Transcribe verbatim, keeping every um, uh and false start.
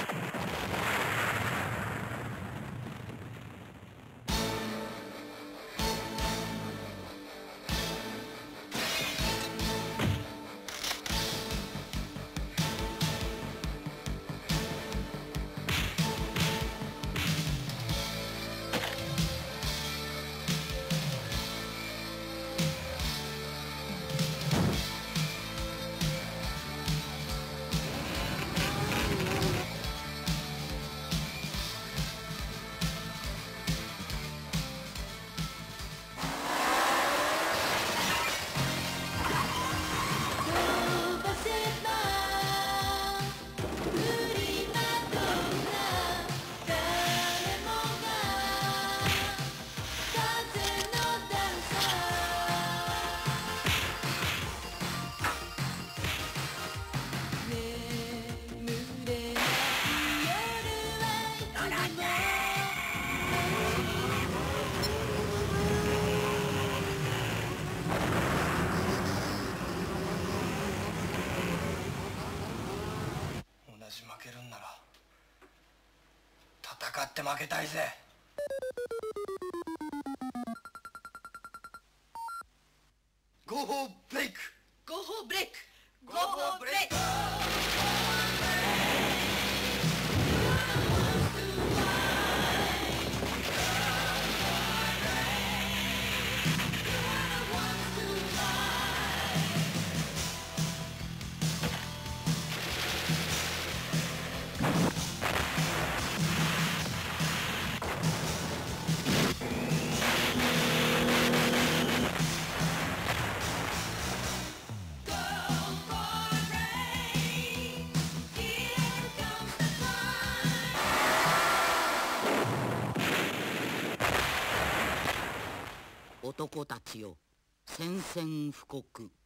負けるんなら戦って負けたいぜ。ゴーフォーブレイク、 ゴーフォーブレイク、ゴーフォーブレイク。 男たちよ、宣戦布告。